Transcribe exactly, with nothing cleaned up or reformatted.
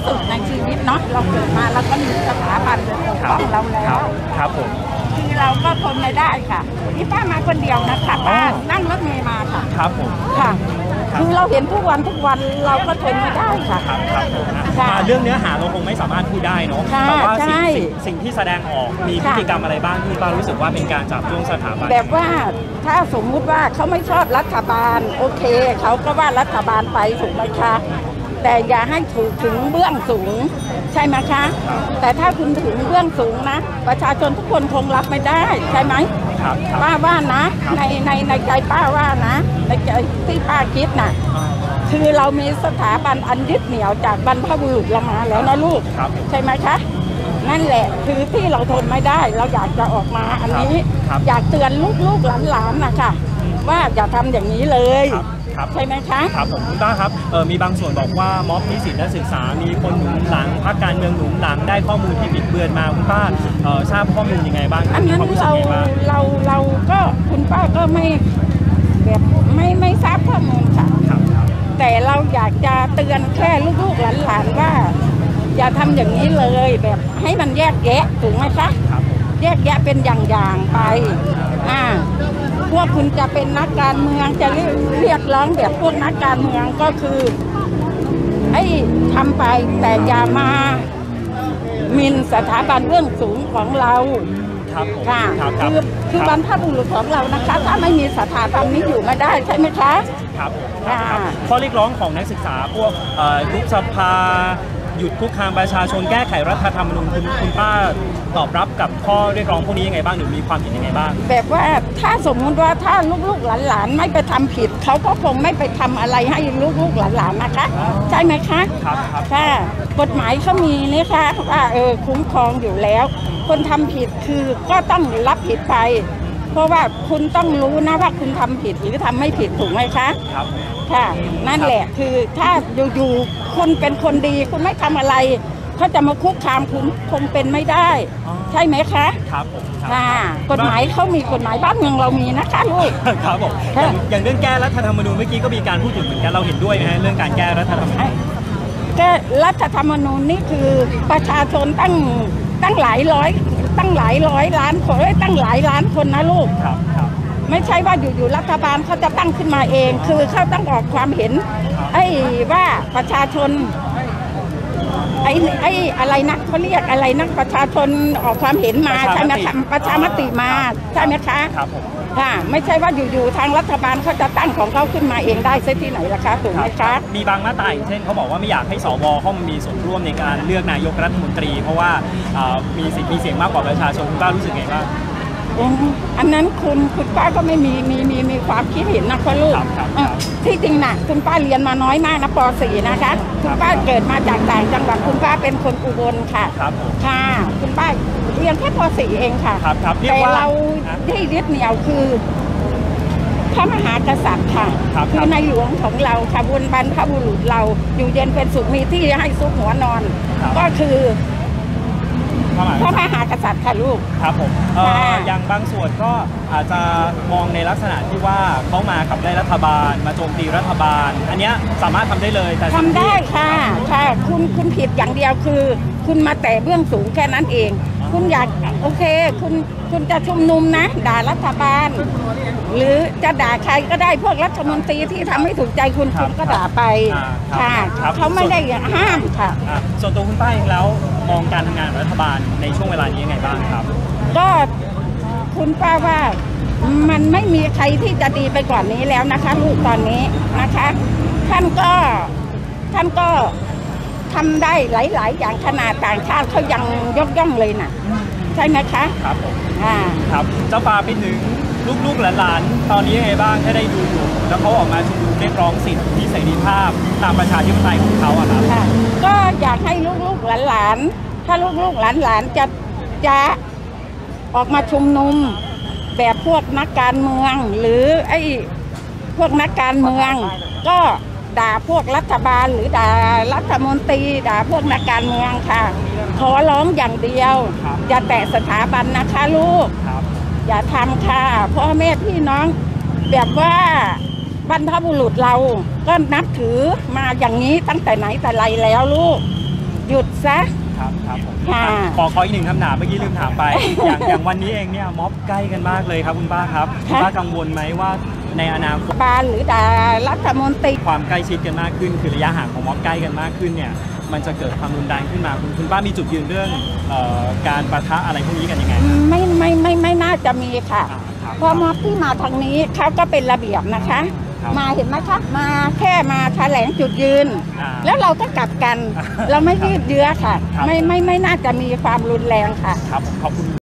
สุดในชีวิตเนาะเราเกิดมาเราก็มีสถาบันปกป้องเราแล้วครับผมคือเราก็ทนไม่ได้ค่ะนี่ป้ามาคนเดียวนะคะป้านั่งรถเมล์มาค่ะครับผมค่ะคือเราเห็นทุกวันทุกวันเราก็ทนไม่ได้ค่ะครับครับเรื่องเนื้อหาเราคงไม่สามารถพูดได้เนาะแต่ว่าสิ่งสิ่งที่แสดงออกมีพฤติกรรมอะไรบ้างที่ป้ารู้สึกว่าเป็นการจับจ้วงสถาบันแบบว่าถ้าสมมุติว่าเขาไม่ชอบรัฐบาลโอเคเขาก็ว่ารัฐบาลไปถูกไหมคะแต่อย่าให้ถูกถึงเบื้องสูงใช่ไหมคะแต่ถ้าคุณถึงเบื้องสูงนะประชาชนทุกคนคงรับไม่ได้ใช่ไหมป้าว่านะในในในใจป้าว่านะในใจที่ป้าคิดนะคือเรามีสถาบันอันยึดเหนี่ยวจากบรรพบุรุษเรามาแล้วนะลูกใช่ไหมคะนั่นแหละคือที่เราทนไม่ได้เราอยากจะออกมาอันนี้อยากเตือนลูกๆหลานๆนะคะว่าอย่าทำอย่างนี้เลยใช่ไหมคะครับผมคุณป้าครับเออมีบางส่วนบอกว่าม็อบนิสิตนักศึกษามีคนหนุนหลังพรรคการเมืองหนุนหลังได้ข้อมูลที่บิดเบือนมาคุณป้าเออทราบข้อมูลยังไงบ้างอันนั้นเราเราเราก็คุณป้าก็ไม่แบบไม่ไม่ทราบข้อมูลค่ะแต่เราอยากจะเตือนแค่ลูกๆหลานๆว่าอย่าทำอย่างนี้เลยแบบให้มันแยกแยะถูกไหมคะแยกแยะเป็นอย่างๆไปอ่าพวกคุณจะเป็นนักการเมืองจะเรียกร้องแบบพวกนักการเมืองก็คือให้ทำไปแต่อย่ามาหมิ่นสถาบันเบื้องสูงของเราค่ะคือคือบรรพบุรุษของเรานะคะถ้าไม่มีสถาบันนี้อยู่ไม่ได้ใช่ไหมคะครับข้อเรียกร้องของนักศึกษาพวกยุบสภาหยุดคุกคามประชาชนแก้ไขรัฐธรรมนูญคุณคุณป้าตอบรับกับข้อเรียกร้องพวกนี้ยังไงบ้างหรือมีความเห็นยังไงบ้างแบบว่าถ้าสมมุติว่าถ้าลูกๆหลานๆไม่ไปทำผิดเขาก็คงไม่ไปทำอะไรให้ลูกๆหลานๆนะคะใช่ไหมคะครับครับค่ะกฎหมายเขามีนี่ค่ะว่าเออคุ้มครองอยู่แล้วคนทำผิดคือก็ต้องรับผิดไปเพราะว่าคุณต้องรู้นะว่าคุณทำผิดหรือทำไม่ผิดถูกไหมคะครับค่ะนั่นแหละคือถ้าอยู่ๆคุณเป็นคนดีคุณไม่ทำอะไรเขาจะมาคุกคามคุณคงเป็นไม่ได้ใช่ไหมคะครับผมค่ะกฎหมายเขามีกฎหมายบ้านเมืองเรามีนะคะลูกครับผมอย่างเรื่องแก้รัฐธรรมนูญเมื่อกี้ก็มีการพูดถึงเหมือนกันเราเห็นด้วยไหมฮะเรื่องการแก้รัฐธรรมนูญแก้รัฐธรรมนูญนี่คือประชาชนตั้งตั้งหลายร้อยตั้งหลายร้อยล้านคนตั้งหลายล้านคนนะลูกครับครับไม่ใช่ว่าอยู่ๆรัฐบาลเขาจะตั้งขึ้นมาเองคือเขาต้องออกความเห็นไอ้ว่าประชาชนไอ้ไอ้อะไรนะเขาเรียกอะไรนะประชาชนออกความเห็นมาใช่ไหมคะประชามติมาใช่ไหมคะครับผมค่ะไม่ใช่ว่าอยู่ๆทางรัฐบาลเขาจะตั้งของเขาขึ้นมาเองได้เส้นที่ไหนล่ะคะถูกไหมคะมีบางมาตราเช่นเขาบอกว่าไม่อยากให้สวเข้ามามีส่วนร่วมในการเลือกนายกรัฐมนตรีเพราะว่ามีสิทธิ์มีเสียงมากกว่าประชาชนคุณป้ารู้สึกไงบ้างอันนั้นคุณคุณป้าก็ไม่มีมีมีมีความคิดเห็นนะคะลูกที่จริงน่ะคุณป้าเรียนมาน้อยมากนะป .สี่ นะคะคุณป้าเกิดมาจากต่างจังหวัดคุณป้าเป็นคนอุบลค่ะค่ะคุณป้าเรียนแค่ป .สี่ เองค่ะแต่เราที่ยึดเหนี่ยวคือพระมหากษัตริย์ค่ะคือในหลวงของเราค่ะบุญบรรพบุรุษเราอยู่เย็นเป็นสุขมีที่ให้ซุกหัวนอนก็คือพระมหากษัตริย์ค่ะลูกครับผมอย่างบางส่วนก็อาจจะมองในลักษณะที่ว่าเขามาขับไล่รัฐบาลมาโจมตีรัฐบาลอันนี้สามารถทำได้เลยแต่ทำได้ค่ะค่ะคุณคุณผิดอย่างเดียวคือคุณมาแต่เบื้องสูงแค่นั้นเองคุณอยากโอเคคุณคุณจะชุมนุมนะด่ารัฐบาลหรือจะด่าใครก็ได้พวกรัฐมนตรีที่ทำให้ถูกใจคุณคุณก็ด่าไปค่ะเขาไม่ได้ห้ามค่ะส่วนตัวคุณป้าเองแล้วมองการทำงานรัฐบาลในช่วงเวลานี้ยังไงบ้างครับก็คุณป้าว่ามันไม่มีใครที่จะดีไปกว่านี้แล้วนะคะลูกตอนนี้นะคะท่านก็ท่านก็ทำได้หลายๆอย่างขนาดต่างชาติเขายังยกย่องเลยนะใช่ไหมคะครับผมอ่าครับเจ้าฟ้าไปถึงลูกๆหลานๆตอนนี้ยังไงบ้างถ้าได้ดูอยู่แล้วเขาออกมาชุมนุมเรียกร้องสิทธิเสรีภาพตามประชาธิปไตยของเขาอะครับก็อยากให้ลูกๆหลานๆถ้าลูกๆหลานๆจะจะออกมาชุมนุมแบบพวกนักการเมืองหรือไอ้พวกนักการเมืองก็ด่าพวกรัฐบาลหรือด่ารัฐมนตรีด่าพวกนักการเมืองค่ะขอร้องอย่างเดียวอย่าแตะสถาบันนะคะลูกอย่าทำค่ะพ่อแม่พี่น้องแบบว่าบรรพบุรุษเราก็นับถือมาอย่างนี้ตั้งแต่ไหนแต่ไรแล้วลูกหยุดซะครับครับผมค่ะขอขออีกหนึ่งคำถามเมื่อกี้ลืมถามไป อย่างอย่างวันนี้เองเนี่ยม็อบใกล้กันมากเลยครับคุณป้าครับคุณป้ากังวลไหมว่าในอนาคตบาลหรือดารัฐมนตรีความใกล้ชิดกันมากขึ้นคือระยะห่างของม็อบใกล้กันมากขึ้นเนี่ยมันจะเกิดความรุนแรงขึ้นมาคุณคุณป้ามีจุดยืนเรื่องเอ่อการปะทะอะไรพวกนี้กันยังไงไม่ไม่ไม่ไม่น่าจะมีค่ะอ่าครับเพราะม็อบที่มาทางนี้เขาก็เป็นระเบียบนะคะครับมาเห็นไหมคะมาแค่มาแถลงจุดยืนอ่าแล้วเราก็กลับกัน เราไม่ยืดเยื้อค่ะครับไม่ไม่ไม่น่าจะมีความรุนแรงค่ะครับผมขอบคุณ